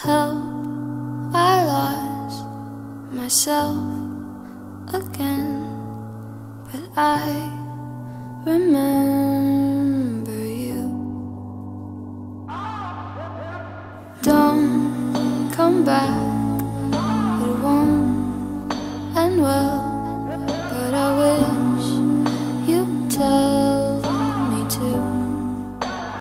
help, I lost myself again, but I remember you. Don't come back, it won't end well.